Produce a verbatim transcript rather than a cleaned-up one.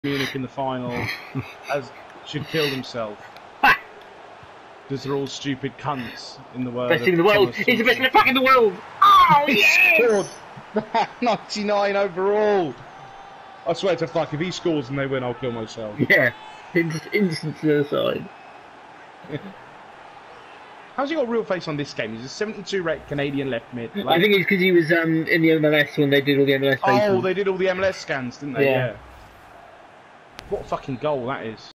Munich in the final as should kill themselves. Because they're all stupid cunts in the world. Best team in the world. He's the best left back in the world. Oh he yes! scored ninety-nine overall. I swear to fuck, if he scores and they win, I'll kill myself. Yeah, instant, instant suicide. How's he got a real face on this game? He's a seventy-two rated Canadian left mid. Like, I think it's because he was um, in the M L S when they did all the M L S faces. Oh, they did all the M L S scans, didn't they? Yeah. yeah. What a fucking goal that is.